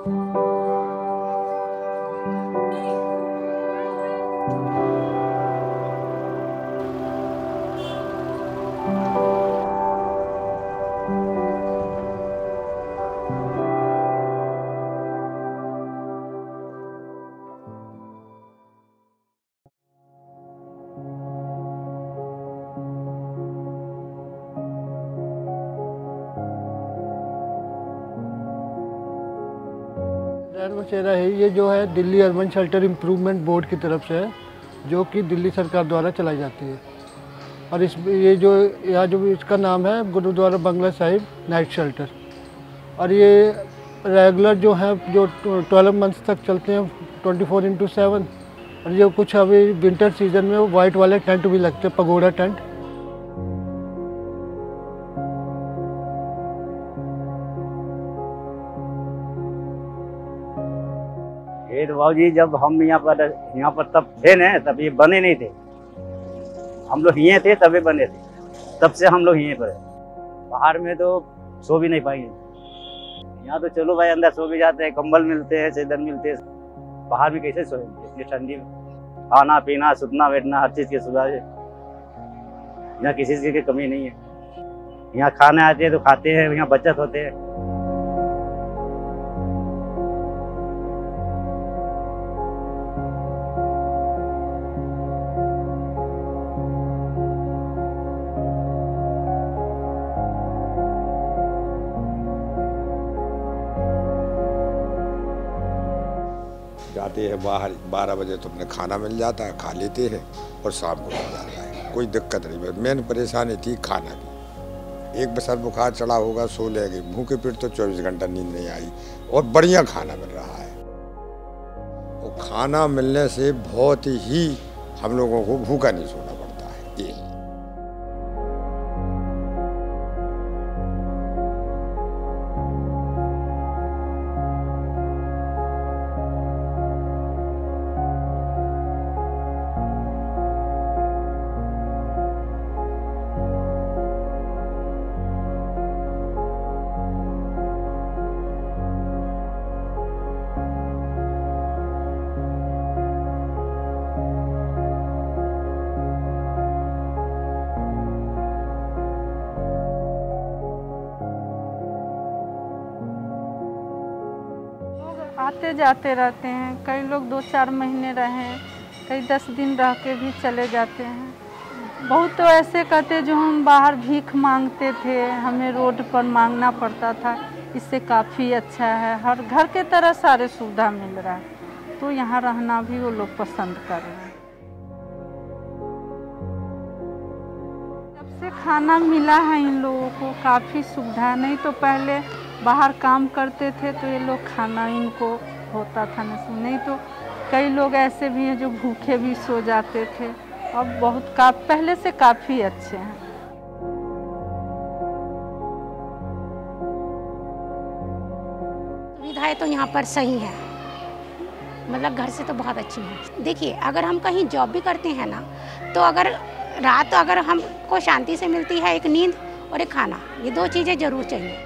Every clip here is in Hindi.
बसेरा है, ये जो है Delhi urban shelter improvement board की तरफ से है, जो कि दिल्ली सरकार द्वारा चलाई जाती है। और ये जो यहाँ जो इसका नाम है गुरुद्वारा बंगला साहिब नाइट शेल्टर। और ये रेगुलर जो है जो 12 मंथ्स तक चलते हैं 24/7। और जो कुछ अभी विंटर सीजन में वो वाइट वाले टेंट भी लगते हैं, पगोड़ा टेंट। ये तो बाबू जी जब हम यहाँ पर तब थे ना, तब ये बने नहीं थे। हम लोग यहीं थे तभी बने थे, तब से हम लोग यहीं पर है। बाहर में तो सो भी नहीं पाएंगे। यहाँ तो चलो भाई अंदर सो भी जाते हैं, कंबल मिलते हैं, चादर मिलते हैं। बाहर में कैसे सोएंगे इतनी ठंडी में? खाना पीना सुतना बैठना हर चीज़ की सुविधा है। यहाँ किसी चीज़ की कमी नहीं है। यहाँ खाने आते हैं तो खाते हैं, यहाँ बचत होते हैं। जाते हैं बाहर 12 बजे तो अपने खाना मिल जाता है, खा लेते हैं और शाम को मिल जाता है, कोई दिक्कत नहीं। मेन परेशानी थी खाना की। एक बसर बुखार चढ़ा होगा, सो लेंगे, भूखे पेट तो 24 घंटा नींद नहीं आई और बढ़िया खाना मिल रहा है। और खाना मिलने से बहुत ही हम लोगों को भूखा नहीं सोना पड़ता है। ये आते जाते रहते हैं। कई लोग 2-4 महीने रहे, कई 10 दिन रह के भी चले जाते हैं। बहुत तो ऐसे कहते जो हम बाहर भीख मांगते थे, हमें रोड पर मांगना पड़ता था, इससे काफ़ी अच्छा है। हर घर के तरह सारे सुविधा मिल रहा है, तो यहाँ रहना भी वो लोग पसंद कर रहे हैं। जब से खाना मिला है इन लोगों को काफ़ी सुविधा, नहीं तो पहले बाहर काम करते थे तो ये लोग खाना इनको होता था नहीं तो कई लोग ऐसे भी हैं जो भूखे भी सो जाते थे। अब बहुत पहले से काफ़ी अच्छे हैं। सुविधाएं तो यहाँ पर सही है, मतलब घर से तो बहुत अच्छी है। देखिए अगर हम कहीं जॉब भी करते हैं ना, तो अगर रात अगर हमको शांति से मिलती है, एक नींद और एक खाना, ये 2 चीज़ें ज़रूर चाहिए।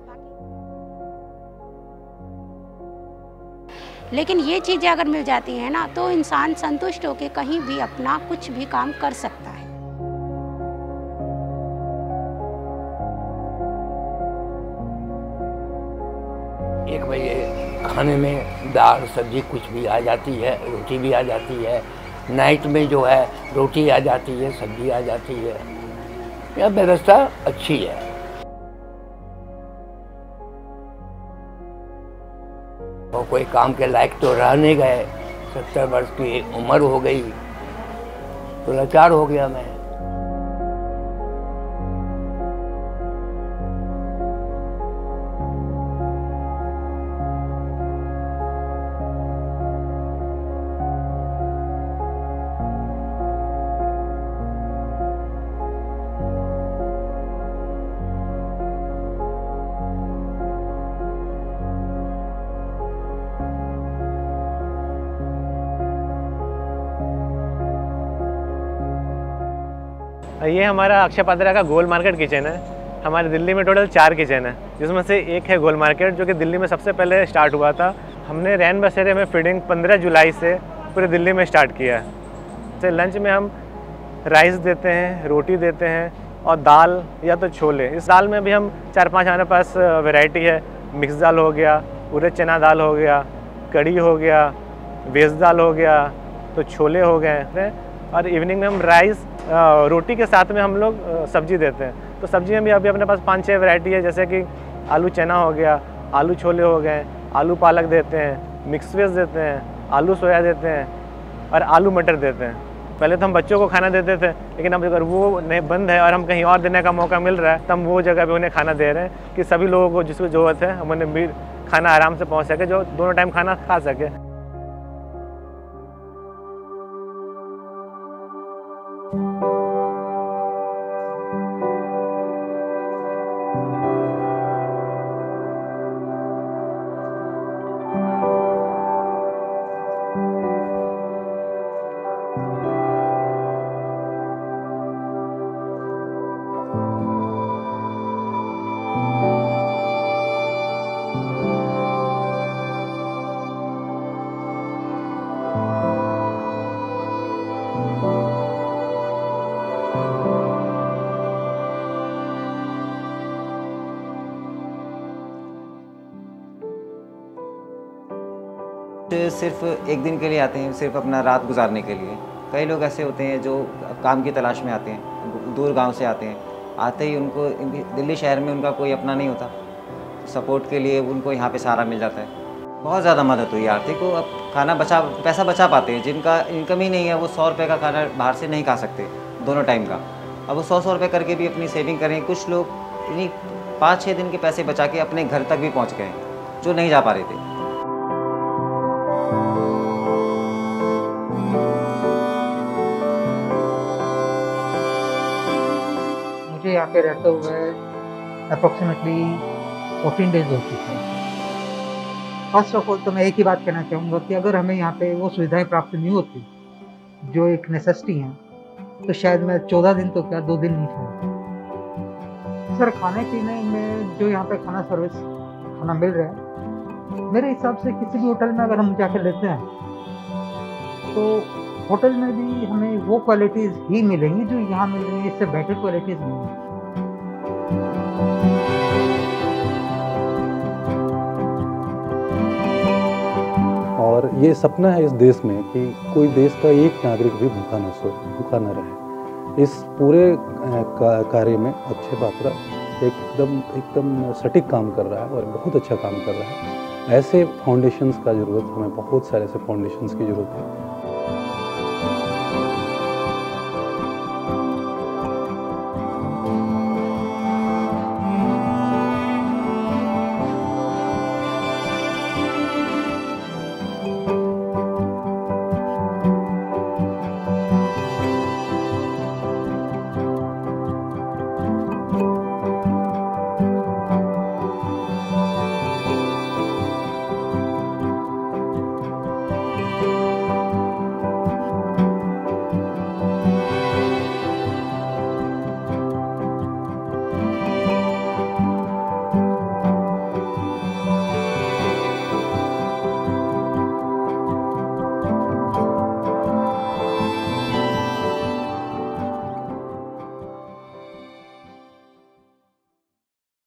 लेकिन ये चीज़ें अगर मिल जाती हैं ना, तो इंसान संतुष्ट होकर कहीं भी अपना कुछ भी काम कर सकता है। एक बजे खाने में दाल सब्जी कुछ भी आ जाती है, रोटी भी आ जाती है। नाइट में जो है रोटी आ जाती है, सब्जी आ जाती है। यह व्यवस्था अच्छी है। और कोई काम के लायक तो रह नहीं गए, 70 वर्ष की उम्र हो गई तो लाचार हो गया मैं। ये हमारा अक्षय पात्रा का गोल मार्केट किचन है। हमारे दिल्ली में टोटल 4 किचन है, जिसमें से एक है गोल मार्केट जो कि दिल्ली में सबसे पहले स्टार्ट हुआ था। हमने रैन बसेरे में फीडिंग 15 जुलाई से पूरे दिल्ली में स्टार्ट किया है। तो लंच में हम राइस देते हैं, रोटी देते हैं और दाल या तो छोले। इस दाल में भी हम 4-5 हमारे पास वैरायटी है। मिक्स दाल हो गया, उड़द चना दाल हो गया, कड़ी हो गया, वेज दाल हो गया, तो छोले हो गए। और इवनिंग में हम राइस रोटी के साथ में हम लोग सब्जी देते हैं। तो सब्जी में भी अभी अपने पास 5-6 वैरायटी है, जैसे कि आलू चना हो गया, आलू छोले हो गए, आलू पालक देते हैं, मिक्स वेज देते हैं, आलू सोया देते हैं और आलू मटर देते हैं। पहले तो हम बच्चों को खाना देते थे, लेकिन अब अगर वो नहीं बंद है और हम कहीं और देने का मौका मिल रहा है तो हम वो जगह पे उन्हें खाना दे रहे हैं कि सभी लोगों को जिसको ज़रूरत है हम उन्हें खाना आराम से पहुंच सके, जो दोनों टाइम खाना खा सके। सिर्फ एक दिन के लिए आते हैं, सिर्फ अपना रात गुजारने के लिए। कई लोग ऐसे होते हैं जो काम की तलाश में आते हैं, दूर गांव से आते हैं। आते ही उनको दिल्ली शहर में उनका कोई अपना नहीं होता, सपोर्ट के लिए उनको यहाँ पे सहारा मिल जाता है। बहुत ज़्यादा मदद हुई आर्थिक को। अब पैसा बचा पाते हैं। जिनका इनकम ही नहीं है वो 100 रुपये का खाना बाहर से नहीं खा सकते दोनों टाइम का। अब वो 100 रुपये करके भी अपनी सेविंग करें। कुछ लोग इन्हीं 5-6 दिन के पैसे बचा के अपने घर तक भी पहुँच गए जो नहीं जा पा रहे थे। मुझे यहाँ पे रहते हुए अप्रॉक्सीमेटली 14 डेज हो चुके हैं। फर्स्ट ऑफ ऑल तो मैं एक ही बात कहना चाहूँगा कि अगर हमें यहाँ पे वो सुविधाएं प्राप्त नहीं होती जो एक नेसेसिटी हैं, तो शायद मैं 14 दिन तो क्या 2 दिन नहीं था। सर, खाने पीने में जो यहाँ पे खाना मिल रहा है, मेरे हिसाब से किसी भी होटल में अगर हम जाकर लेते हैं तो होटल में भी हमें वो क्वालिटीज़ ही मिलेंगी जो यहाँ मिल रही है, इससे बेटर क्वालिटीज़ नहीं है। और ये सपना है इस देश में कि कोई देश का एक नागरिक भी भूखा न रहे। इस पूरे कार्य में अक्षय पात्रा एकदम सटीक काम कर रहा है और बहुत अच्छा काम कर रहा है। ऐसे फाउंडेशंस का ज़रूरत, हमें बहुत सारे ऐसे फाउंडेशंस की ज़रूरत है